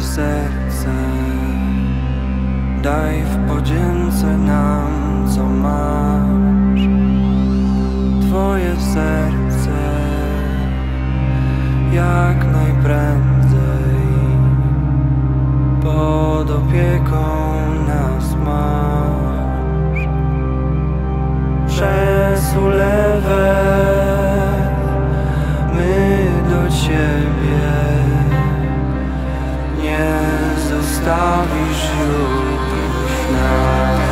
serce, daj w podzięce nam, co masz. Twoje serce jak najprędzej pod opieką nas masz. Przez ulewę my do Ciebie, nie zostawisz już nas.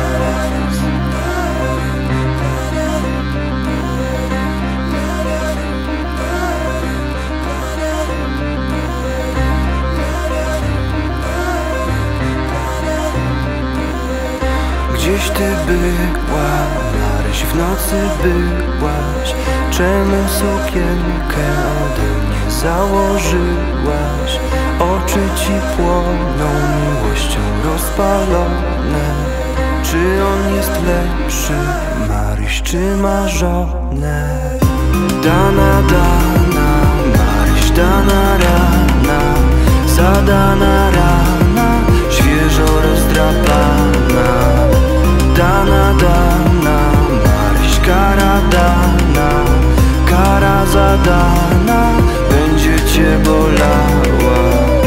Gdzieś Ty była, Maryś, w nocy byłaś. Czemu sukienkę ode mnie założyłaś? Oczy Ci płoną miłością rozpalone. Czy on jest lepszy, Maryś, czy ma żonę? Dana, Maryś, dana rana, zadana rana, świeżo rozdrapana. Dana, Maryś, kara dana, kara zadana, będzie Cię bolała.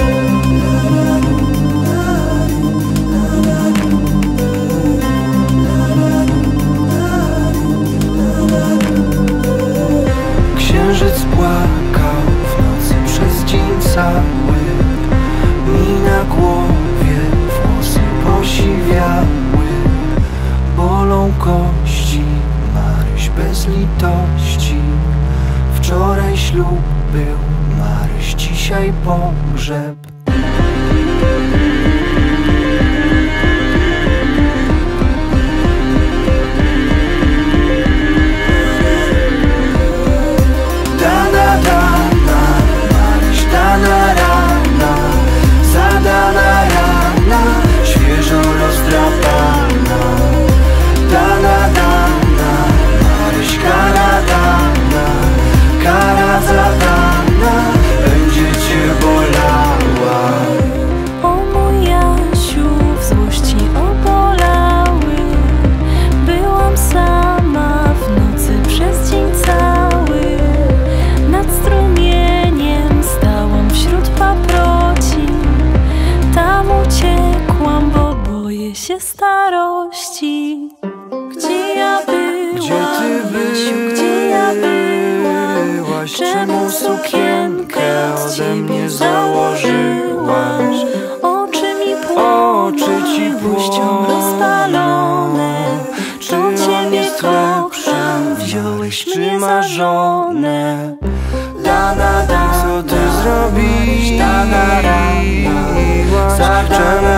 Księżyc płakał w nocy przez dzień cały, mi na głowie włosy posiwiały. Bolą kości, Maryś, bez litości. Wczoraj ślub był, Maryś, dzisiaj pogrzeb. Maryś, dana rana, zadana rana, świeżo rozdrapana. Dana, Maryś, kara dana, kara zadana, będzie Cię bolała. O mój Jasiu, w złości obolały, byłam sama w nocy przez dzień cały. Nad strumieniem stałam wśród paproci, tam uciekłam, bo boję się starości. Gdzie ja byłam, Gdzie Ty Jasiu, gdzie ja byłam? byłaś? Czemu sukienkę ode mnie założyłaś? Oczy mi płoną, Oczy Ci miłością rozpalone. Czy Do on Ciebie jest kocham, lepszy, wziąłeś czy mnie ma za żonę? Dana, Co Ty zrobiłaś? dana rana, Czemu